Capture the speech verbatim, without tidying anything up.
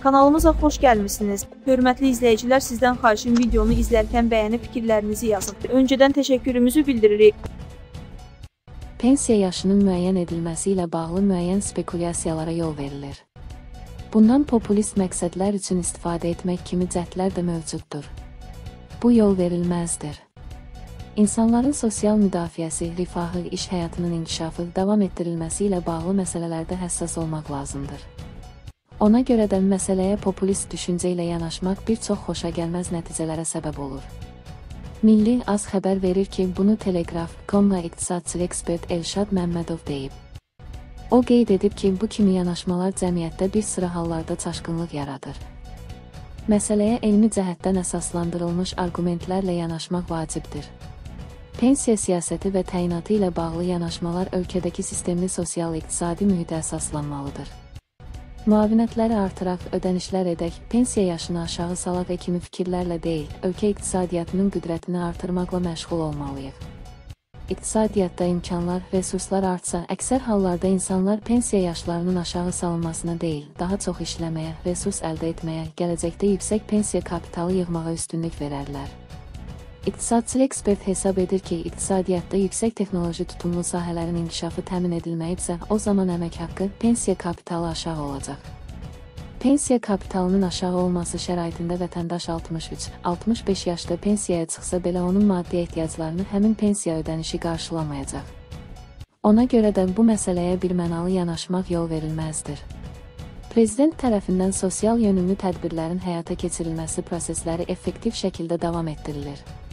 Kanalımıza xoş gəlmişsiniz. Hörmətli izləyicilər, sizdən xahişim videonu izlərkən bəyənib fikirlərinizi yazın. Öncədən təşəkkürümüzü bildiririk. Pensiya yaşının müəyyən edilməsi ilə bağlı müəyyən spekulyasiyalara yol verilir. Bundan populist məqsədlər üçün istifadə etmək kimi cəhdlər də mövcuddur. Bu yol verilməzdir. İnsanların sosial müdafiəsi, rifahı, iş həyatının inkişafı, davam etdirilməsi ilə bağlı məsələlərdə həssas olmaq lazımdır. Ona görə də məsələyə populist düşüncə ilə yanaşmaq bir çox xoşagəlməz nəticələrə səbəb olur. Milli Az xəbər verir ki, bunu Telegraf nöqtə com-la iqtisadçı ekspert Elşad Məmmədov deyib. O qeyd edib ki, bu kimi yanaşmalar cəmiyyətdə bir sıra hallarda çaşqınlıq yaradır. Məsələyə elmi cəhətdən əsaslandırılmış arqumentlərlə yanaşmaq vacibdir. Pensiya siyasəti və təyinatı ilə bağlı yanaşmalar ölkədəki sistemli sosial-iqtisadi mühitə əsaslanmalıdır. Müavinətləri artıraq, ödənişlər edək, pensiya yaşını aşağı salaq kimi fikirlərlə deyil, ölkə iqtisadiyyatının qüdrətini artırmaqla məşğul olmalıyıq. İqtisadiyyatda imkanlar, resurslar artsa, əksər hallarda insanlar pensiya yaşlarının aşağı salınmasına deyil, daha çox işləməyə, resurs əldə etməyə, gələcəkdə yüksək pensiya kapitalı yığmağa üstünlük verərlər. İqtisadçı ekspert hesab edir ki, iqtisadiyyatda yüksək texnoloji tutumlu sahələrin inkişafı təmin edilməyibsə, o zaman əmək haqqı, pensiya kapitalı aşağı olacaq. Pensiya kapitalının aşağı olması şəraitində vətəndaş altmış üç altmış beş yaşda pensiyaya çıxsa belə onun maddi ehtiyaclarını həmin pensiya ödənişi qarşılamayacaq. Ona görə də bu məsələyə birmənalı yanaşmaq yol verilməzdir. Prezident tərəfindən sosial yönümlü tədbirlərin həyata keçirilməsi prosesləri effektiv şəkildə davam etdirilir.